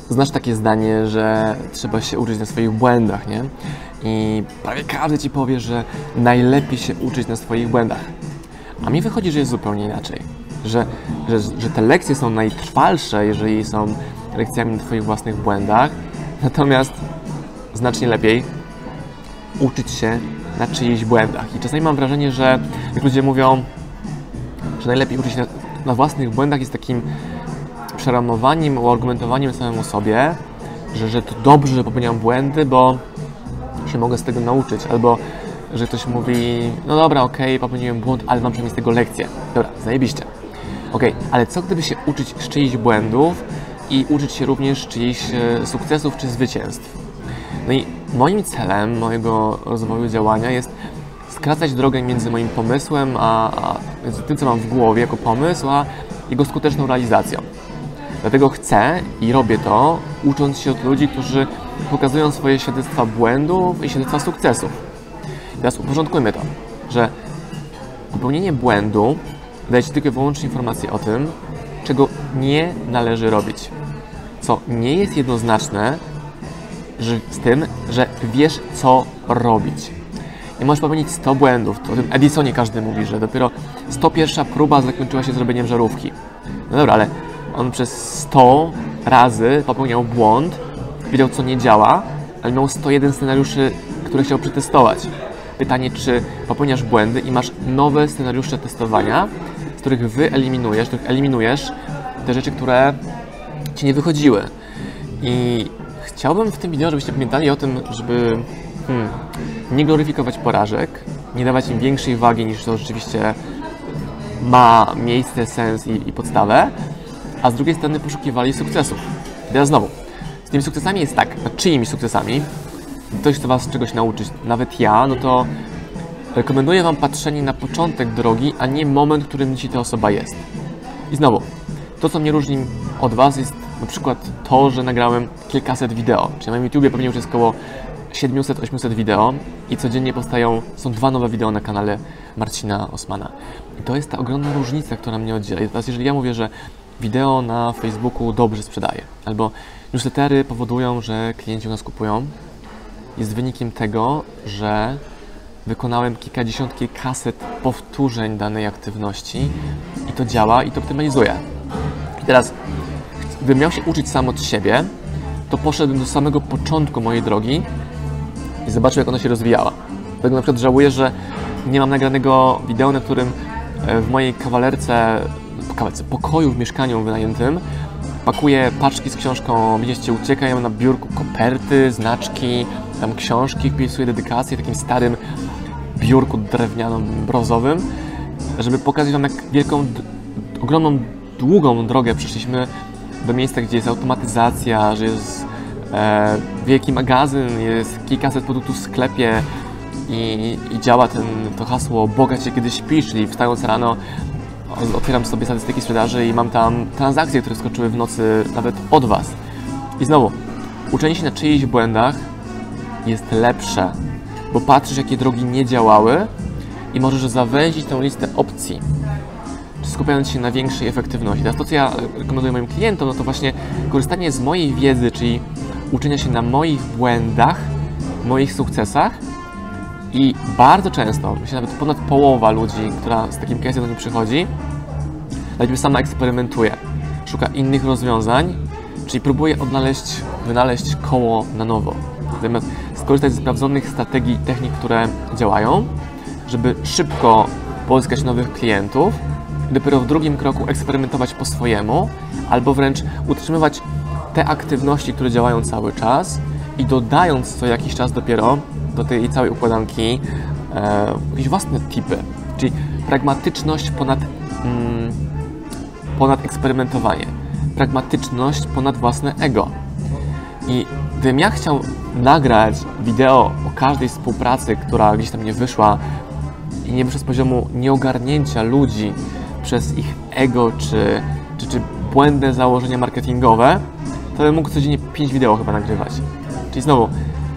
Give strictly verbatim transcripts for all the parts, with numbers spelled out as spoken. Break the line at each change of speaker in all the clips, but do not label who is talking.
Znasz takie zdanie, że trzeba się uczyć na swoich błędach, nie? I prawie każdy ci powie, że najlepiej się uczyć na swoich błędach. A mi wychodzi, że jest zupełnie inaczej. Że, że, że te lekcje są najtrwalsze, jeżeli są lekcjami na twoich własnych błędach. Natomiast znacznie lepiej uczyć się na czyichś błędach. I czasami mam wrażenie, że jak ludzie mówią, że najlepiej uczyć się na, na własnych błędach, jest takim przeramowaniem, uargumentowaniem samemu sobie, że, że to dobrze, że popełniam błędy, bo się mogę z tego nauczyć. Albo że ktoś mówi, no dobra, okej, okay, popełniłem błąd, ale mam przynajmniej z tego lekcję. Dobra, zajebiście. Okej, okay, ale co gdyby się uczyć z czyichś błędów i uczyć się również czyichś sukcesów czy zwycięstw? No i moim celem mojego rozwoju działania jest skracać drogę między moim pomysłem, a, a między tym, co mam w głowie jako pomysł, a jego skuteczną realizacją. Dlatego chcę i robię to, ucząc się od ludzi, którzy pokazują swoje świadectwa błędów i świadectwa sukcesów. I teraz uporządkujmy to, że popełnienie błędu daje ci tylko i wyłącznie informację o tym, czego nie należy robić. Co nie jest jednoznaczne że, z tym, że wiesz, co robić. I możesz popełnić sto błędów. To o tym Edisonie każdy mówi, że dopiero sto pierwsza próba zakończyła się zrobieniem żarówki. No dobra, ale on przez sto razy popełniał błąd, wiedział, co nie działa, ale miał sto jeden scenariuszy, które chciał przetestować. Pytanie, czy popełniasz błędy i masz nowe scenariusze testowania, z których wyeliminujesz, z których eliminujesz te rzeczy, które ci nie wychodziły. I chciałbym w tym wideo, żebyście pamiętali o tym, żeby hmm, nie gloryfikować porażek, nie dawać im większej wagi niż to rzeczywiście ma miejsce, sens i, i podstawę, a z drugiej strony poszukiwali sukcesów. I teraz znowu, z tymi sukcesami jest tak, nad czyimi sukcesami, ktoś chce was czegoś nauczyć, nawet ja, no to rekomenduję wam patrzenie na początek drogi, a nie moment, w którym dzisiaj ta osoba jest. I znowu, to co mnie różni od was jest na przykład to, że nagrałem kilkaset wideo. Czyli na moim YouTubie pewnie już jest około siedemset osiemset wideo i codziennie powstają, są dwa nowe wideo na kanale Marcina Osmana. I to jest ta ogromna różnica, która mnie oddziela. I teraz jeżeli ja mówię, że wideo na Facebooku dobrze sprzedaje, albo newslettery powodują, że klienci u nas kupują, jest wynikiem tego, że wykonałem kilkadziesiąt, kilkaset powtórzeń danej aktywności i to działa i to optymalizuje. I teraz, gdybym miał się uczyć sam od siebie, to poszedłem do samego początku mojej drogi i zobaczył, jak ona się rozwijała. Dlatego na przykład żałuję, że nie mam nagranego wideo, na którym w mojej kawalerce, kawalerce pokoju w mieszkaniu wynajętym pakuję paczki z książką Widzicie ucieka, ja mam na biurku koperty, znaczki, tam książki, wpisuję dedykację w takim starym biurku drewniano-brązowym, żeby pokazać wam, jak wielką, ogromną, długą drogę przeszliśmy do miejsca, gdzie jest automatyzacja, że jest e, wielki magazyn, jest kilkaset produktów w sklepie i, i działa ten, to hasło bogać się kiedy śpisz, czyli wstając rano otwieram sobie statystyki sprzedaży i mam tam transakcje, które skoczyły w nocy nawet od was. I znowu, uczenie się na czyichś błędach jest lepsze, bo patrzysz, jakie drogi nie działały i możesz zawęzić tę listę opcji, skupiając się na większej efektywności. Teraz to, co ja rekomenduję moim klientom, no to właśnie korzystanie z mojej wiedzy, czyli uczenia się na moich błędach, moich sukcesach i bardzo często, myślę nawet ponad połowa ludzi, która z takim case'em do mnie przychodzi, najpierw sama eksperymentuje, szuka innych rozwiązań, czyli próbuje odnaleźć, wynaleźć koło na nowo. Zamiast skorzystać ze sprawdzonych strategii, technik, które działają, żeby szybko pozyskać nowych klientów, dopiero w drugim kroku eksperymentować po swojemu, albo wręcz utrzymywać te aktywności, które działają cały czas i dodając co jakiś czas dopiero do tej całej układanki e, jakieś własne tipy, czyli pragmatyczność ponad, mm, ponad eksperymentowanie, pragmatyczność ponad własne ego. I gdybym ja chciał nagrać wideo o każdej współpracy, która gdzieś tam nie wyszła i nie wyszła z poziomu nieogarnięcia ludzi przez ich ego czy, czy, czy błędne założenia marketingowe, to bym mógł codziennie pięć wideo chyba nagrywać. Czyli znowu,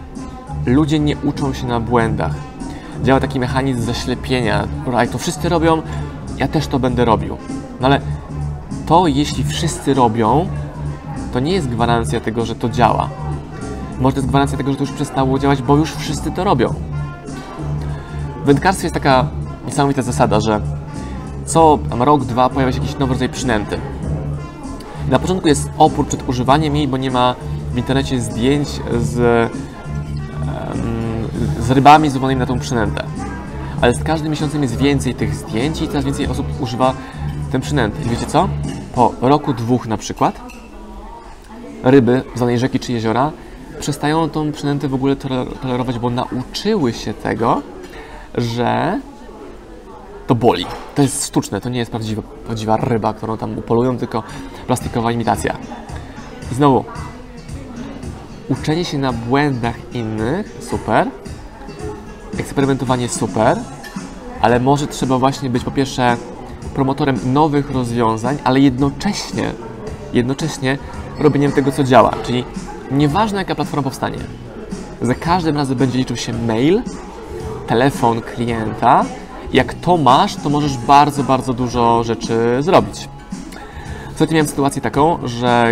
ludzie nie uczą się na błędach. Działa taki mechanizm zaślepienia. Jak to wszyscy robią, ja też to będę robił. No ale to, jeśli wszyscy robią, to nie jest gwarancja tego, że to działa. Może to jest gwarancja tego, że to już przestało działać, bo już wszyscy to robią. W wędkarstwie jest taka niesamowita zasada, że co tam rok, dwa pojawia się jakiś nowy rodzaj przynęty. I na początku jest opór przed używaniem jej, bo nie ma w internecie zdjęć z, z rybami złowanymi na tą przynętę. Ale z każdym miesiącem jest więcej tych zdjęć i coraz więcej osób używa tę przynętę. I wiecie co? Po roku, dwóch na przykład, ryby z danej rzeki czy jeziora przestają tą przynętę w ogóle tolerować, bo nauczyły się tego, że to boli. To jest sztuczne, to nie jest prawdziwa, prawdziwa ryba, którą tam upolują, tylko plastikowa imitacja. I znowu, uczenie się na błędach innych, super, eksperymentowanie super, ale może trzeba właśnie być po pierwsze promotorem nowych rozwiązań, ale jednocześnie, jednocześnie robieniem tego, co działa. Czyli nieważne, jaka platforma powstanie, za każdym razem będzie liczył się mail, telefon klienta. Jak to masz, to możesz bardzo, bardzo dużo rzeczy zrobić. Ostatnio miałem sytuację taką, że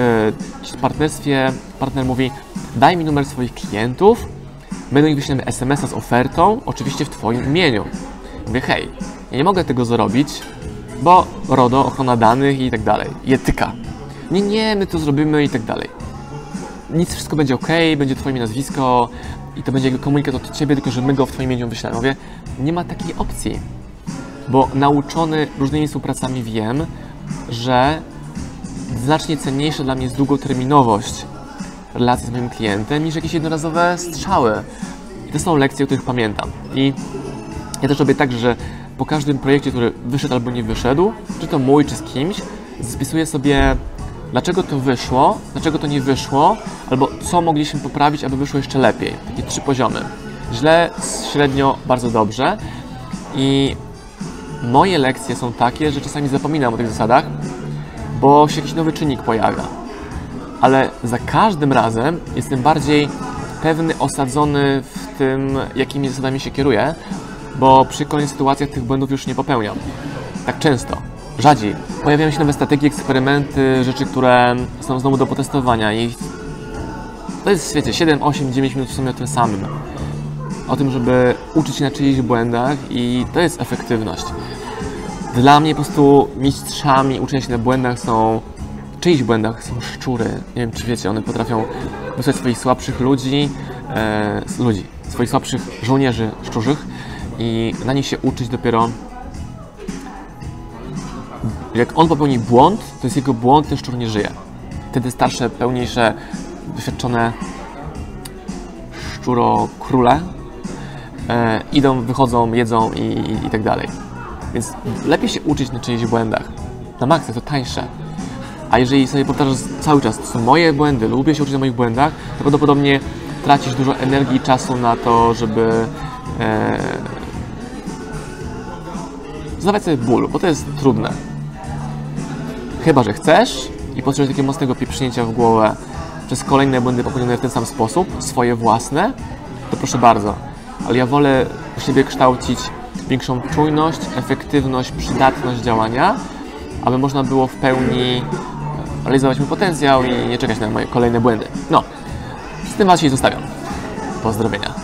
w partnerstwie partner mówi: daj mi numer swoich klientów, my do nich wyślemy es em es a z ofertą, oczywiście w Twoim imieniu. Mówię: hej, ja nie mogę tego zrobić, bo RODO, ochrona danych i tak dalej, i etyka. Nie, nie, my to zrobimy i tak dalej. Nic, wszystko będzie ok, będzie Twoje nazwisko i to będzie komunikat od Ciebie, tylko że my go w Twoim imieniu wyślemy. Mówię: nie ma takiej opcji, bo nauczony różnymi współpracami wiem, że znacznie cenniejsza dla mnie jest długoterminowość relacji z moim klientem niż jakieś jednorazowe strzały. I to są lekcje, o których pamiętam. I ja też robię tak, że po każdym projekcie, który wyszedł albo nie wyszedł, czy to mój, czy z kimś, zapisuję sobie, dlaczego to wyszło, dlaczego to nie wyszło, albo co mogliśmy poprawić, aby wyszło jeszcze lepiej. Takie trzy poziomy. Źle, średnio, bardzo dobrze. I moje lekcje są takie, że czasami zapominam o tych zasadach, bo się jakiś nowy czynnik pojawia. Ale za każdym razem jestem bardziej pewny, osadzony w tym, jakimi zasadami się kieruję, bo przy kolejnych sytuacjach tych błędów już nie popełniam. Tak często. Rzadziej. Pojawiają się nowe strategie, eksperymenty, rzeczy, które są znowu do potestowania i to jest, wiecie, siedem, osiem, dziewięć minut w sumie o tym samym. O tym, żeby uczyć się na czyichś błędach i to jest efektywność. Dla mnie po prostu mistrzami uczenia się na błędach są, czyichś błędach są szczury. Nie wiem, czy wiecie, one potrafią wysłać swoich słabszych ludzi, e, ludzi, swoich słabszych żołnierzy szczurzych i na nich się uczyć dopiero. Jak on popełni błąd, to jest jego błąd, ten szczur nie żyje. Wtedy starsze, pełniejsze, doświadczone szczurokróle e, idą, wychodzą, jedzą i, i, i tak dalej. Więc lepiej się uczyć na czyichś błędach. Na maksa to tańsze. A jeżeli sobie powtarzasz cały czas, to są moje błędy, lubię się uczyć na moich błędach, to prawdopodobnie tracisz dużo energii i czasu na to, żeby e, zadawać sobie ból, bo to jest trudne. Chyba że chcesz i potrzebujesz takiego mocnego pieprznięcia w głowę przez kolejne błędy popełnione w ten sam sposób, swoje własne, to proszę bardzo. Ale ja wolę u siebie kształcić większą czujność, efektywność, przydatność działania, aby można było w pełni realizować mój potencjał i nie czekać na moje kolejne błędy. No, z tym Was się zostawiam. Pozdrowienia.